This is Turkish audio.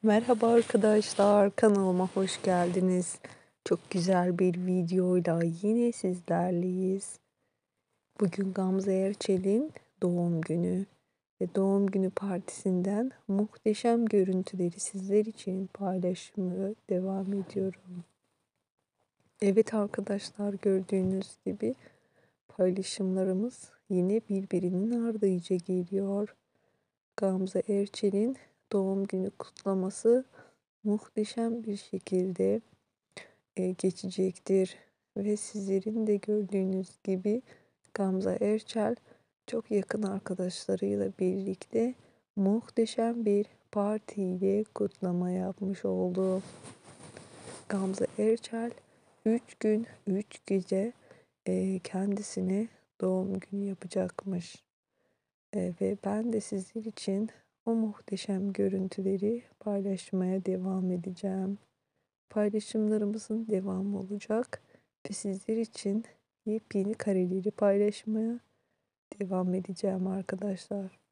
Merhaba arkadaşlar, kanalıma hoş geldiniz. Çok güzel bir videoyla yine sizlerleyiz. Bugün Gamze Erçel'in doğum günü ve doğum günü partisinden muhteşem görüntüleri sizler için paylaşmaya devam ediyorum. Evet arkadaşlar, gördüğünüz gibi paylaşımlarımız yine birbirinin ardınca geliyor. Gamze Erçel'in doğum günü kutlaması muhteşem bir şekilde geçecektir. Ve sizlerin de gördüğünüz gibi Gamze Erçel çok yakın arkadaşlarıyla birlikte muhteşem bir partiyle kutlama yapmış oldu. Gamze Erçel 3 gün 3 gece kendisine doğum günü yapacakmış. Ve ben de sizler için o muhteşem görüntüleri paylaşmaya devam edeceğim. Paylaşımlarımızın devamı olacak ve sizler için yepyeni kareleri paylaşmaya devam edeceğim arkadaşlar.